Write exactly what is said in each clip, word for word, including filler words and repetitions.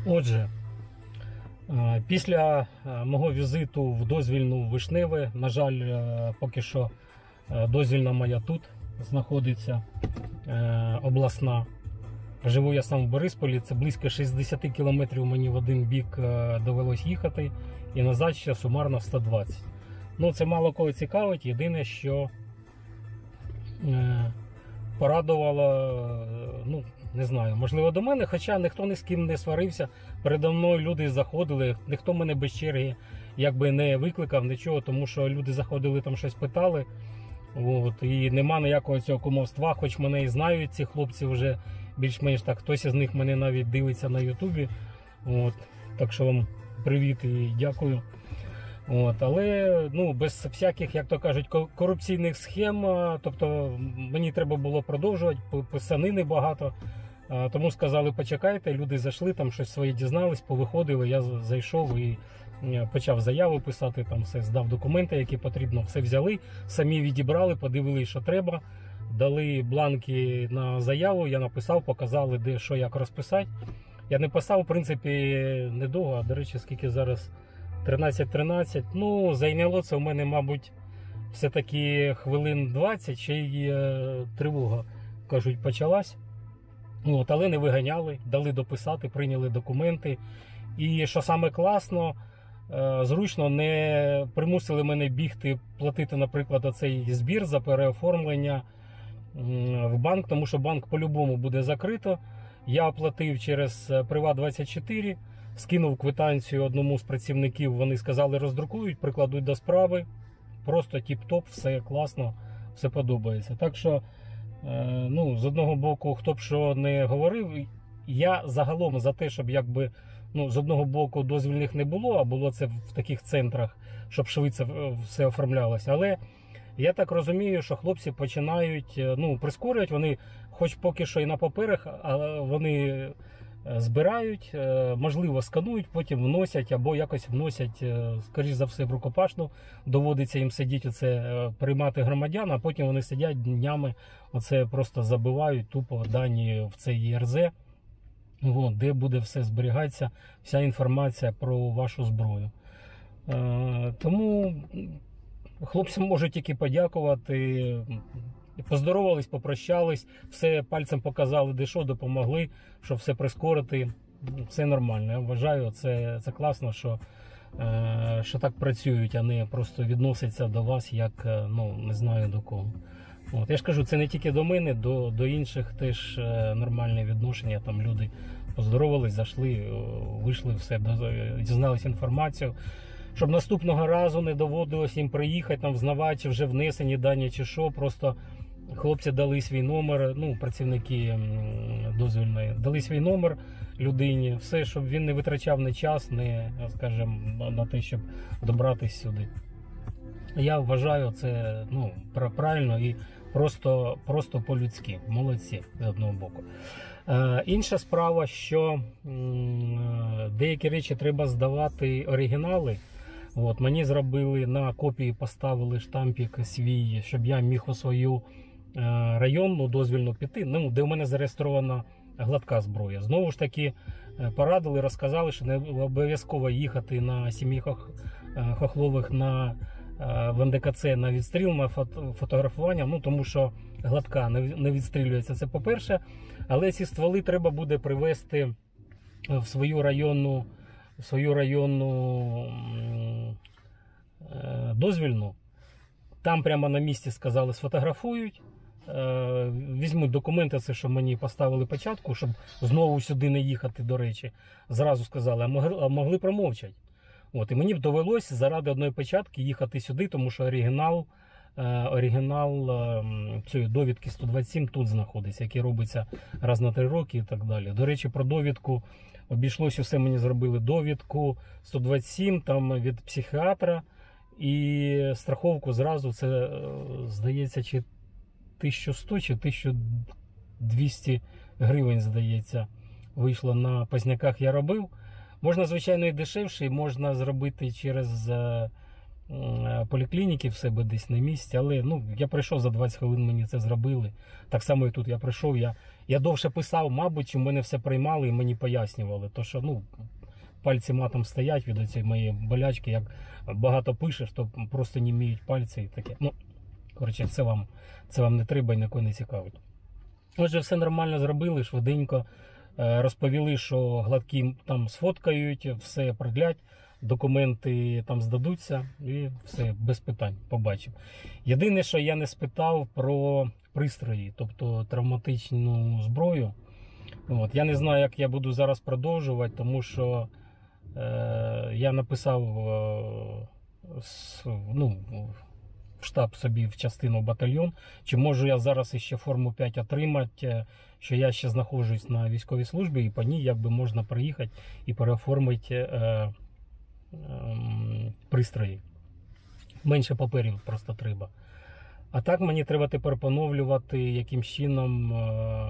Отже, після мого візиту в дозвільну Вишневе, на жаль, поки що дозвільна моя тут знаходиться, обласна. Живу я сам в Борисполі, це близько шістдесят кілометрів мені в один бік довелось їхати, і назад ще сумарно сто двадцять. Ну, це мало кого цікавить, єдине, що порадувало, ну, не знаю, можливо до мене, хоча ніхто ні з ким не сварився, передо мною люди заходили, ніхто мене без черги якби не викликав, нічого, тому що люди заходили, там щось питали, от, і нема ніякого цього кумовства, хоч мене і знають ці хлопці вже більш-менш так, хтось із них мене навіть дивиться на ютубі, от, так що вам привіт і дякую. От, але ну, без всяких, як то кажуть, корупційних схем, тобто мені треба було продовжувати, писанини багато, тому сказали почекайте, люди зайшли, там щось своє дізнались, повиходили, я зайшов і почав заяву писати, там все здав документи, які потрібно, все взяли, самі відібрали, подивилися, що треба, дали бланки на заяву, я написав, показали, де що, як розписати. Я не писав, в принципі, недовго, до речі, скільки зараз тринадцять тринадцять, ну, зайняло це у мене, мабуть, все-таки хвилин двадцять, ще й тривога, кажуть, почалась. От, але не виганяли, дали дописати, прийняли документи. І що саме класно, зручно, не примусили мене бігти, платити, наприклад, оцей збір за переоформлення в банк, тому що банк по-любому буде закрито. Я оплатив через Приват двадцять чотири, скинув квитанцію одному з працівників, вони сказали, роздрукують, прикладуть до справи. Просто тіп-топ, все класно, все подобається. Так що, ну, з одного боку, хто б що не говорив, я загалом за те, щоб якби, ну, з одного боку дозвільних не було, а було це в таких центрах, щоб швидше все оформлялося. Але я так розумію, що хлопці починають, ну, прискорюють, вони хоч поки що і на паперах, але вони збирають, можливо, сканують, потім вносять або якось вносять, скоріш за все, в рукопашну. Доводиться їм сидіти, оце, приймати громадян, а потім вони сидять днями, оце просто забивають тупо дані в цей Є Ер Зет, от, де буде все зберігатися, вся інформація про вашу зброю. Тому хлопцям можуть тільки подякувати. Поздоровались, попрощались, все пальцем показали, де що, допомогли, щоб все прискорити. Все нормально. Я вважаю, це, це класно, що, е, що так працюють, а не просто відносяться до вас, як, ну, не знаю до кого. От. Я ж кажу, це не тільки до мене, до, до інших теж нормальне відношення. Там люди поздоровались, зайшли, вийшли, все, дізнались інформацію. Щоб наступного разу не доводилось їм приїхати, там взнавати, чи вже внесені дані, чи що, просто хлопці дали свій номер, ну, працівники дозвільної, дали свій номер людині, все, щоб він не витрачав не час, не, скажімо, на те, щоб добратися сюди. Я вважаю це, ну, правильно і просто, просто по-людськи, молодці, з одного боку. Е, інша справа, що м, деякі речі треба здавати оригінали. От, мені зробили, на копії поставили штампик свій, щоб я міг у свою е, районну дозвільну піти, ну, де у мене зареєстрована гладка зброя. Знову ж таки, порадили, розказали, що не обов'язково їхати на сім'ї хох, хохлових на, е, в Ен Де Ка Це на відстріл, на фото, фотографування, ну, тому що гладка не, не відстрілюється, це по-перше. Але ці стволи треба буде привезти в свою районну свою районну дозвільну. Там прямо на місці сказали, сфотографують, візьмуть документи, це що мені поставили початку, щоб знову сюди не їхати, до речі. Зразу сказали, а могли, а могли промовчати. От, і мені б довелося заради одної печатки їхати сюди, тому що оригінал, оригінал цієї довідки сто двадцять сім тут знаходиться, який робиться раз на три роки і так далі. До речі, про довідку обійшлося, все мені зробили довідку сто двадцять сім там від психіатра і страховку зразу, це, здається, чи тисяча сто чи тисяча двісті гривень, здається, вийшло на Позняках, я робив. Можна, звичайно, і дешевше, можна зробити через поліклініки в себе десь на місці, але ну, я прийшов за двадцять хвилин, мені це зробили. Так само і тут я прийшов, я, я довше писав, мабуть, чи мене все приймали і мені пояснювали. То що, ну, пальці матом стоять від цієї моєї болячки, як багато пишеш, то просто не вміють пальці і таке. Ну, коротше, це вам, це вам не треба і нікого не цікавить. Отже, все нормально зробили, швиденько. Розповіли, що гладкі там сфоткають, все продлять, документи там здадуться і все, без питань, побачимо. Єдине, що я не спитав про пристрої, тобто травматичну зброю. От. Я не знаю, як я буду зараз продовжувати, тому що е, я написав е, с, ну, в штаб собі, в частину, в батальйон, чи можу я зараз іще форму п'ять отримати, що я ще знаходжусь на військовій службі і по ній якби можна приїхати і переоформити е, е, пристрої. Менше паперів просто треба. А так мені треба тепер поновлювати яким чином е,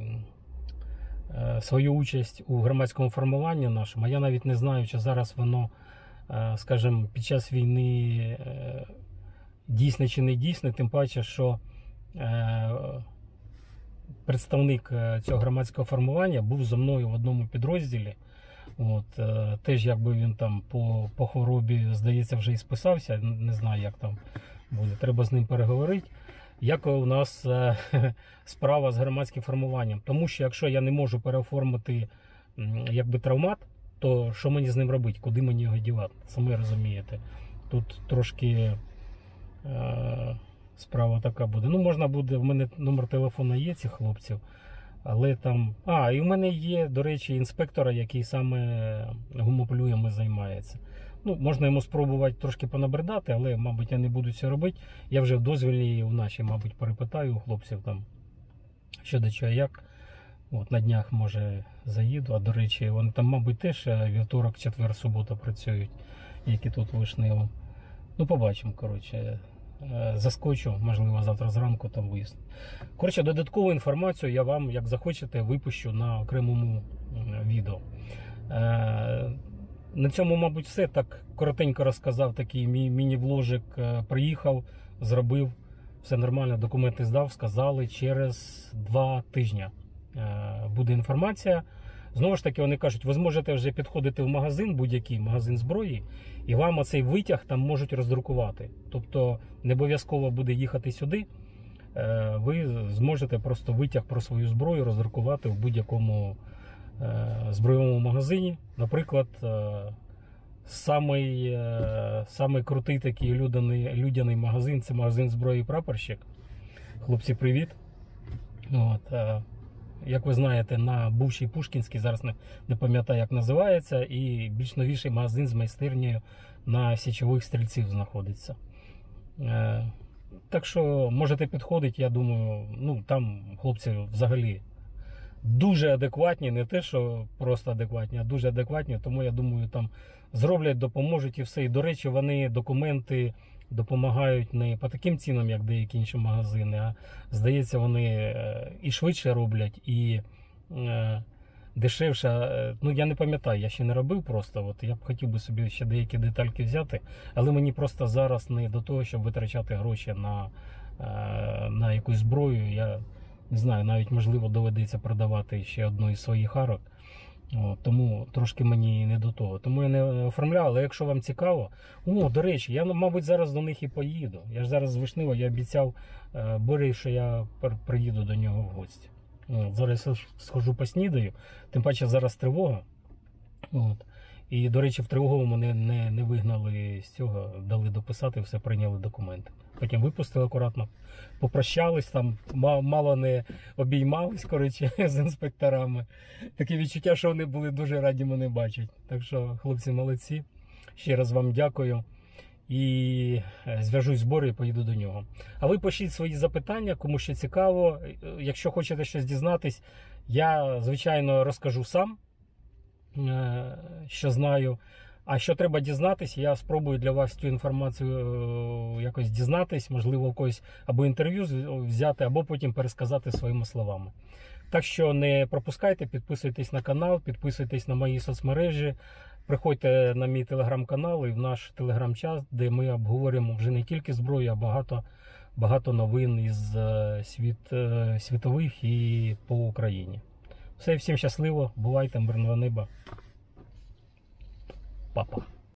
е, свою участь у громадському формуванні нашому. А я навіть не знаю, чи зараз воно, е, скажімо, під час війни е, дійсне чи не дійсне, тим паче, що е, представник цього громадського формування був зі мною в одному підрозділі. От, е, теж якби він там по, по хворобі, здається, вже і списався, не знаю, як там буде, треба з ним переговорити. Як у нас е, справа з громадським формуванням. Тому що якщо я не можу переоформити якби травмат, то що мені з ним робити, куди мені його дівати, самі розумієте. Тут трошки е, справа така буде. Ну, можна буде, в мене номер телефону є цих хлопців, але там... А, і в мене є, до речі, інспектора, який саме гумоплюями займається. Ну, можна йому спробувати трошки понабридати, але, мабуть, я не буду це робити. Я вже в дозвільній у нашій, мабуть, перепитаю у хлопців там, що до чого, як. От, на днях, може, заїду. А, до речі, вони там, мабуть, теж вівторок, четвер, субота працюють, які тут Вишнево. Ну, побачимо, коротше. Заскочу, можливо, завтра зранку там виїзд. Коротше, додаткову інформацію я вам, як захочете, випущу на окремому відео. На цьому, мабуть, все. Так коротенько розказав, такий мій міні-вложик. Приїхав, зробив, все нормально, документи здав, сказали, через два тижні буде інформація. Знову ж таки, вони кажуть, ви зможете вже підходити в магазин, будь-який магазин зброї, і вам оцей витяг там можуть роздрукувати. Тобто не обов'язково буде їхати сюди, ви зможете просто витяг про свою зброю роздрукувати в будь-якому збройовому магазині. Наприклад, самий, самий крутий такий людяний, людяний магазин – це магазин зброї «Прапорщик». Хлопці, привіт! От, як ви знаєте, на бувшій Пушкінській, зараз не, не пам'ятаю, як називається, і більш новіший магазин з майстернею на Січових Стрільців знаходиться. Е, так що можете підходити, я думаю, ну там хлопці взагалі дуже адекватні, не те, що просто адекватні, а дуже адекватні, тому я думаю, там зроблять, допоможуть і все. І, до речі, вони документи допомагають не по таким цінам, як деякі інші магазини, а, здається, вони і швидше роблять, і е, дешевше. Ну, я не пам'ятаю, я ще не робив просто, от я б хотів би собі ще деякі детальки взяти, але мені просто зараз не до того, щоб витрачати гроші на, е, на якусь зброю. Я не знаю, навіть, можливо, доведеться продавати ще одну із своїх арок. О, тому трошки мені не до того. Тому я не оформляв, але якщо вам цікаво... О, до речі, я, мабуть, зараз до них і поїду. Я ж зараз з Вишнева, я обіцяв е, Борі, що я приїду до нього в гості. От, зараз я схожу поснідаю, тим паче зараз тривога. От. І, до речі, в тривогу мене не, не вигнали з цього, дали дописати, все, прийняли документи. Потім випустили акуратно, попрощались, там мало не обіймались, коротше, з інспекторами. Таке відчуття, що вони були дуже раді мене бачити. Так що, хлопці, молодці. Ще раз вам дякую. І зв'яжусь з Борою і поїду до нього. А ви пишіть свої запитання, кому ще цікаво. Якщо хочете щось дізнатись, я, звичайно, розкажу сам, що знаю. А що треба дізнатись, я спробую для вас цю інформацію якось дізнатись, можливо, у когось або інтерв'ю взяти, або потім пересказати своїми словами. Так що не пропускайте, підписуйтесь на канал, підписуйтесь на мої соцмережі, приходьте на мій телеграм-канал і в наш телеграм-чат, де ми обговорюємо вже не тільки зброю, а багато, багато новин із е, світ, е, світових і по Україні. Все, всім щасливо, бувайте, мирного неба. Папа.